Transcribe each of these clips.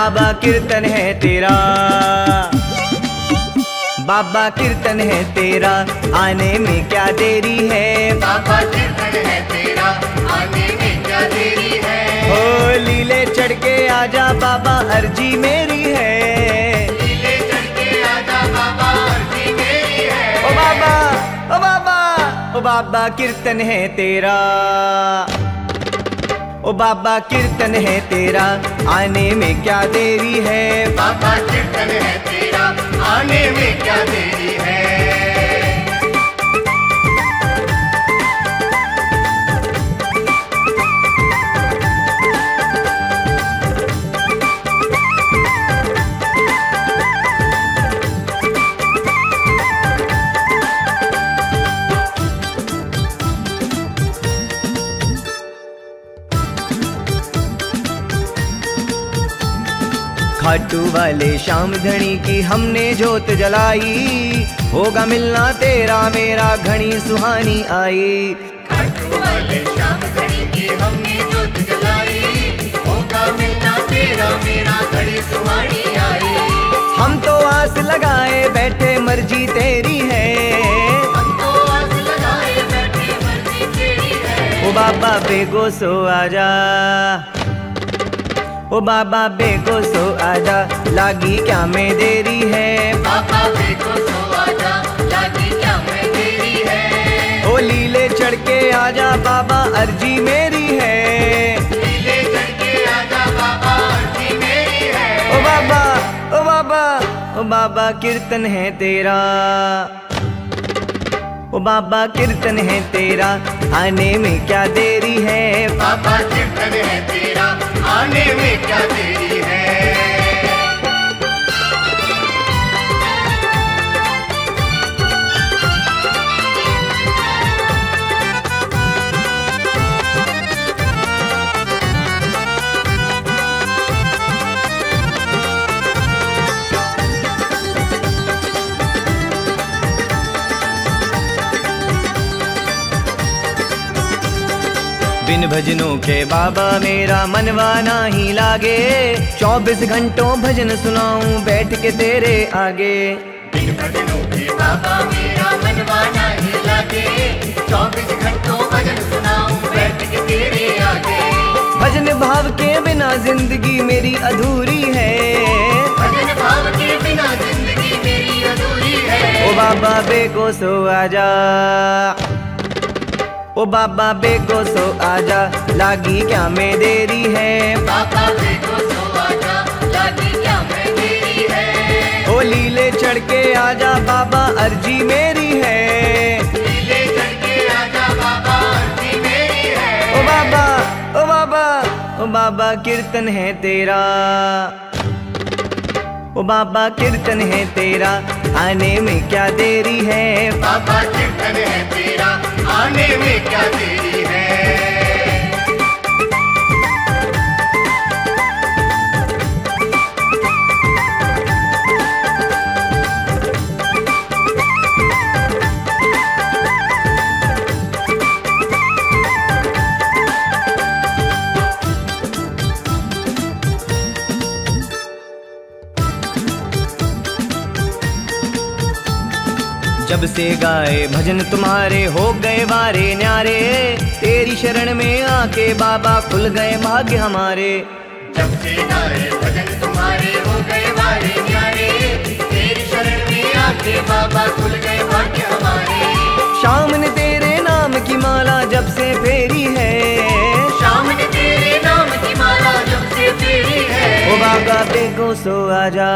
बाबा कीर्तन है तेरा, बाबा कीर्तन है तेरा, आने में क्या देरी है। बाबा कीर्तन है तेरा, आने में क्या देरी है। ओ लीले चढ़ के आजा बाबा, अर्जी मेरी है। लीले चढ़ के आजा बाबा, अर्जी मेरी है। ओ बाबा, ओ बाबा, ओ बाबा कीर्तन है तेरा, ओ बाबा कीर्तन है तेरा, आने में क्या देरी है। बाबा कीर्तन है तेरा, आने में क्या देरी है। खाटू वाले श्याम धनी की हमने जोत जलाई, होगा मिलना तेरा मेरा घड़ी सुहानी आई। खाटू वाले श्याम धनी की हमने जोत जलाई, होगा मिलना तेरा मेरा घड़ी सुहानी आई। हम तो आस लगाए बैठे मर्जी तेरी है, हम तो आस लगाए बैठे मर्जी तेरी है। ओ बाबा बेगो सो आजा, ओ बाबा बेगो सो आजा, लागी क्या में देरी है। बाबा बेगो सो आजा, लागी क्या में देरी है। ओ लीले चढ़ के आजा बाबा, अर्जी मेरी है। लीले चढ़ के आजा बाबा, अर्जी मेरी है। ओ बाबा, ओ बाबा, ओ बाबा कीर्तन है तेरा, ओ बाबा कीर्तन है तेरा, आने में क्या देरी है। बाबा कीर्तन है तेरा, आने में क्या देरी है। बिन भजनों के बाबा मेरा मनवा नहीं लागे, 24 घंटों भजन सुनाऊं बैठ के तेरे आगे। बिन भजनों के बाबा मेरा मनवा नहीं लागे, 24 घंटों भजन सुनाऊं बैठ के तेरे आगे। भजन भाव के बिना जिंदगी मेरी अधूरी है, भजन भाव के बिना जिंदगी मेरी अधूरी है। ओ बाबा बेगो सो आजा, ओ बाबा बेगो सो आजा, लागी क्या में देरी है। बाबा बेगो सो आजा, लागी क्या में देरी है। ओ लीले चढ़ के आजा बाबा, अर्जी मेरी है। लीले चढ़ के आजा बाबा, अर्जी मेरी है। ओ बाबा, ओ बाबा, ओ बाबा कीर्तन है तेरा, ओ बाबा कीर्तन है तेरा, आने में क्या देरी है। बाबा कीर्तन है तेरा, आने में क्या देरी है। जब से गाए भजन तुम्हारे हो गए बारे न्यारे, तेरी शरण में आके बाबा खुल गए भाग्य हमारे। जब से गाए भजन तुम्हारे हो गए बारे न्यारे, तेरी शरण में आके बाबा खुल गए भाग्य हमारे। शाम ने तेरे नाम की माला जब से फेरी है, शाम ने तेरे नाम की माला जब से फेरी है। ओ बाबा बेगो सो आजा,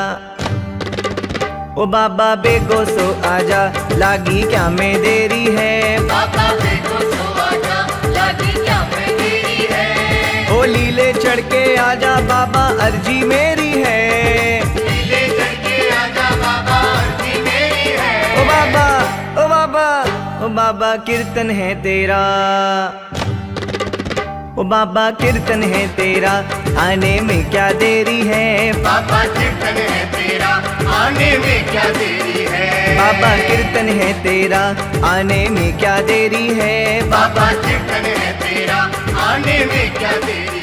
ओ बाबा बेगो सो आजा, लागी क्या में देरी है। बाबा बेगो सो आजा, लागी क्या में देरी है। ओ लीले चढ़ के आजा बाबा, अर्जी मेरी है। लीले चढ़ के आजा बाबा, अर्जी मेरी है। ओ बाबा, ओ बाबा, ओ बाबा कीर्तन है तेरा, ओ बाबा कीर्तन है तेरा, आने में क्या देरी है। बाबा कीर्तन है तेरा, आने में क्या देरी है। बाबा कीर्तन है तेरा, आने में क्या देरी है। बाबा कीर्तन है तेरा, आने में क्या देरी